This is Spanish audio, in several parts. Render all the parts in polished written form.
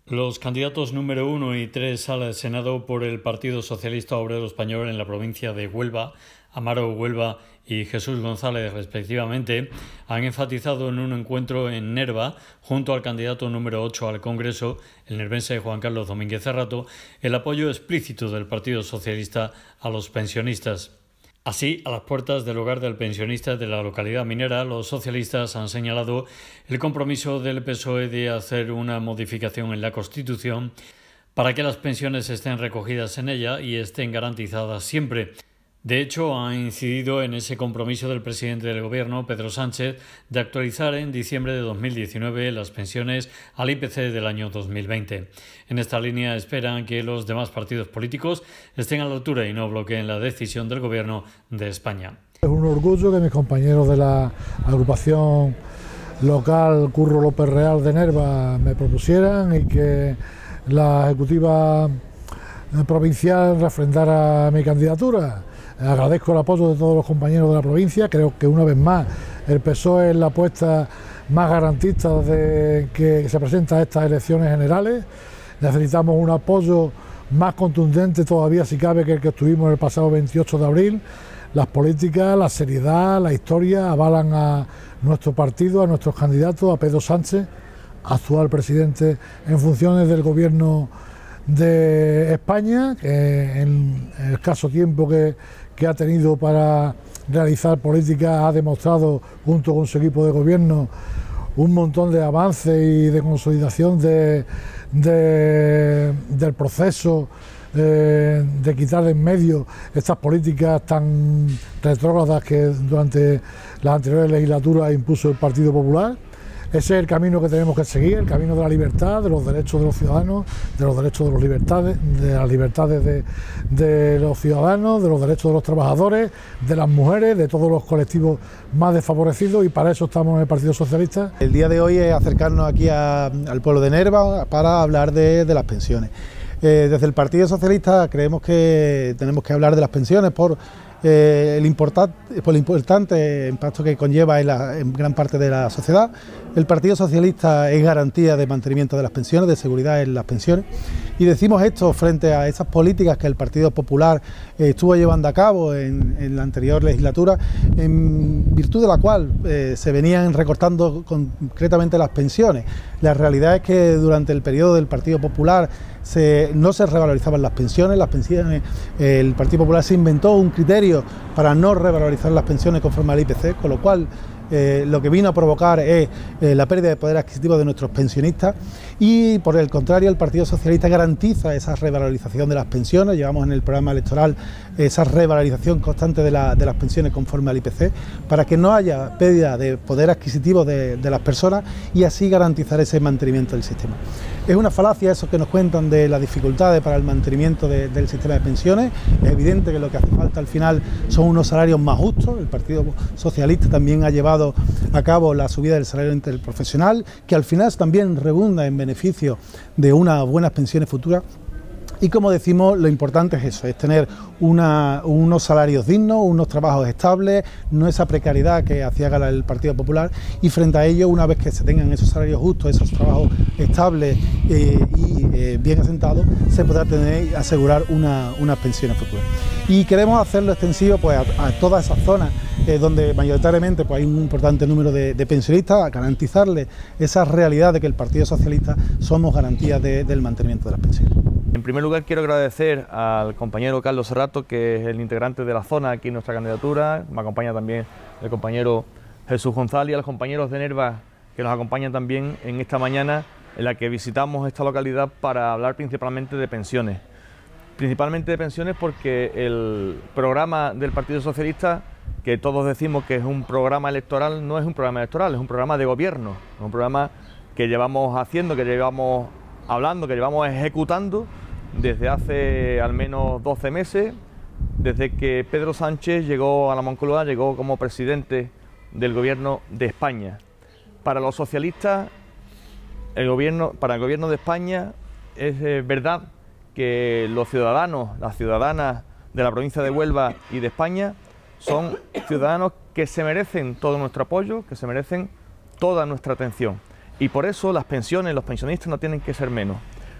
Los candidatos número 1 y 3 al Senado por el Partido Socialista Obrero Español en la provincia de Huelva, Amaro Huelva y Jesús González respectivamente, han enfatizado en un encuentro en Nerva, junto al candidato número 8 al Congreso, el nervense Juan Carlos Domínguez Cerrato, el apoyo explícito del Partido Socialista a los pensionistas. Así, a las puertas del hogar del pensionista de la localidad minera, los socialistas han señalado el compromiso del PSOE de hacer una modificación en la Constitución para que las pensiones estén recogidas en ella y estén garantizadas siempre. De hecho, ha incidido en ese compromiso del presidente del Gobierno, Pedro Sánchez, de actualizar en diciembre de 2019 las pensiones al IPC del año 2020. En esta línea esperan que los demás partidos políticos estén a la altura y no bloqueen la decisión del Gobierno de España. Es un orgullo que mis compañeros de la agrupación local Curro López Real de Nerva me propusieran y que la ejecutiva provincial refrendara mi candidatura. Agradezco el apoyo de todos los compañeros de la provincia. Creo que una vez más el PSOE es la apuesta más garantista de que se presenta a estas elecciones generales. Necesitamos un apoyo más contundente todavía, si cabe, que el que tuvimos el pasado 28 de abril. Las políticas, la seriedad, la historia avalan a nuestro partido, a nuestros candidatos, a Pedro Sánchez, actual presidente en funciones del Gobierno de España, que en el escaso tiempo que ha tenido para realizar políticas ha demostrado, junto con su equipo de gobierno, un montón de avances y de consolidación del proceso de quitar de en medio estas políticas tan retrógradas que durante las anteriores legislaturas impuso el Partido Popular. Ese es el camino que tenemos que seguir, el camino de la libertad, de los derechos de los ciudadanos, de los derechos de las libertades de los ciudadanos, de los derechos de los trabajadores, de las mujeres, de todos los colectivos más desfavorecidos, y para eso estamos en el Partido Socialista. El día de hoy es acercarnos aquí al pueblo de Nerva para hablar de las pensiones. Desde el Partido Socialista creemos que tenemos que hablar de las pensiones por el importante impacto que conlleva en gran parte de la sociedad. El Partido Socialista es garantía de mantenimiento de las pensiones, de seguridad en las pensiones, y decimos esto frente a esas políticas que el Partido Popular estuvo llevando a cabo en la anterior legislatura, en virtud de la cual se venían recortando concretamente las pensiones. La realidad es que durante el periodo del Partido Popular no se revalorizaban las pensiones. El Partido Popular se inventó un criterio para no revalorizar las pensiones conforme al IPC, con lo cual lo que vino a provocar es la pérdida de poder adquisitivo de nuestros pensionistas, y por el contrario el Partido Socialista garantiza esa revalorización de las pensiones. Llevamos en el programa electoral esa revalorización constante de las pensiones conforme al IPC, para que no haya pérdida de poder adquisitivo de las personas y así garantizar ese mantenimiento del sistema. Es una falacia eso que nos cuentan de las dificultades para el mantenimiento del sistema de pensiones. Es evidente que lo que hace falta al final son unos salarios más justos. El Partido Socialista también ha llevado a cabo la subida del salario interprofesional, que al final también redunda en beneficio de unas buenas pensiones futuras. Y como decimos, lo importante es eso, es tener unos salarios dignos, unos trabajos estables, no esa precariedad que hacía gala el Partido Popular, y frente a ello, una vez que se tengan esos salarios justos, esos trabajos estables y bien asentados, se podrá asegurar unas pensiones futuras. Y queremos hacerlo extensivo pues, a todas esas zonas donde mayoritariamente pues, hay un importante número de pensionistas, a garantizarles esa realidad de que el Partido Socialista somos garantía del mantenimiento de las pensiones. En primer lugar quiero agradecer al compañero Carlos Cerrato, que es el integrante de la zona aquí en nuestra candidatura. Me acompaña también el compañero Jesús González y a los compañeros de Nerva que nos acompañan también en esta mañana en la que visitamos esta localidad para hablar principalmente de pensiones. Principalmente de pensiones porque el programa del Partido Socialista, que todos decimos que es un programa electoral, no es un programa electoral, es un programa de gobierno, es un programa que llevamos haciendo, que llevamos hablando, que llevamos ejecutando desde hace al menos 12 meses, desde que Pedro Sánchez llegó a la Moncloa, llegó como presidente del Gobierno de España. Para los socialistas, para el Gobierno de España es verdad que los ciudadanos, las ciudadanas de la provincia de Huelva y de España son ciudadanos que se merecen todo nuestro apoyo, que se merecen toda nuestra atención. Y por eso las pensiones, los pensionistas no tienen que ser menos.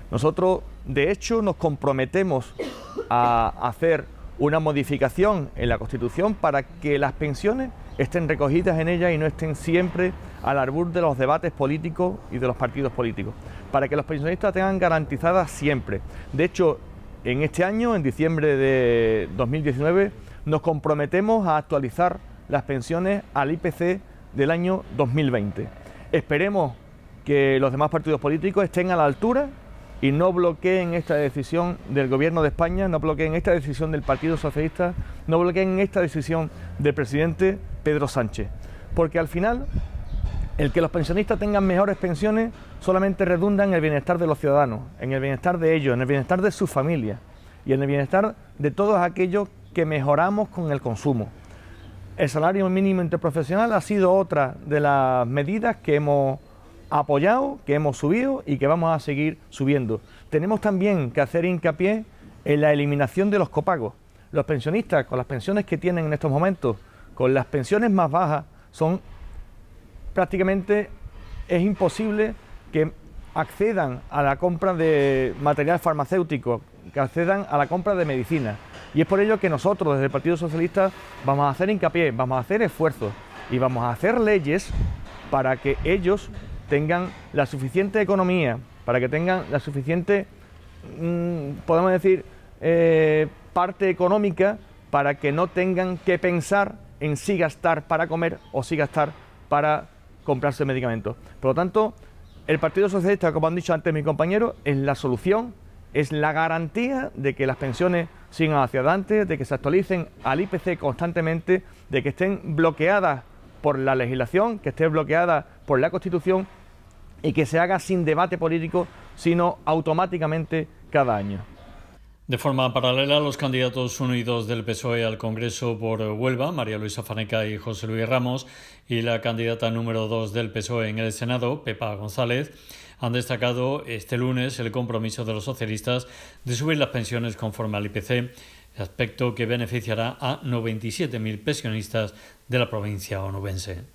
Nosotros, de hecho, nos comprometemos a hacer una modificación en la Constitución para que las pensiones estén recogidas en ella y no estén siempre al albur de los debates políticos y de los partidos políticos, para que los pensionistas tengan garantizadas siempre. De hecho, en este año, en diciembre de 2019, nos comprometemos a actualizar las pensiones al IPC del año 2020. Esperemos que los demás partidos políticos estén a la altura y no bloqueen esta decisión del Gobierno de España, no bloqueen esta decisión del Partido Socialista, no bloqueen esta decisión del presidente Pedro Sánchez. Porque al final, el que los pensionistas tengan mejores pensiones solamente redunda en el bienestar de los ciudadanos, en el bienestar de ellos, en el bienestar de sus familias y en el bienestar de todos aquellos que mejoramos con el consumo. El salario mínimo interprofesional ha sido otra de las medidas que hemos apoyado, que hemos subido y que vamos a seguir subiendo. Tenemos también que hacer hincapié en la eliminación de los copagos. Los pensionistas, con las pensiones que tienen en estos momentos, con las pensiones más bajas, prácticamente es imposible que accedan a la compra de material farmacéutico, que accedan a la compra de medicina. Y es por ello que nosotros, desde el Partido Socialista, vamos a hacer hincapié, vamos a hacer esfuerzos y vamos a hacer leyes para que ellos tengan la suficiente economía, para que tengan la suficiente, podemos decir, parte económica, para que no tengan que pensar en si gastar para comer o si gastar para comprarse medicamentos. Por lo tanto, el Partido Socialista, como han dicho antes mis compañeros, es la solución, es la garantía de que las pensiones sigan hacia adelante, de que se actualicen al IPC constantemente, de que estén bloqueadas por la legislación, que esté bloqueada por la Constitución y que se haga sin debate político, sino automáticamente cada año. De forma paralela, los candidatos 1 y 2 del PSOE al Congreso por Huelva, María Luisa Faneca y José Luis Ramos, y la candidata número 2 del PSOE en el Senado, Pepa González, han destacado este lunes el compromiso de los socialistas de subir las pensiones conforme al IPC, aspecto que beneficiará a 97.000 pensionistas de la provincia onubense.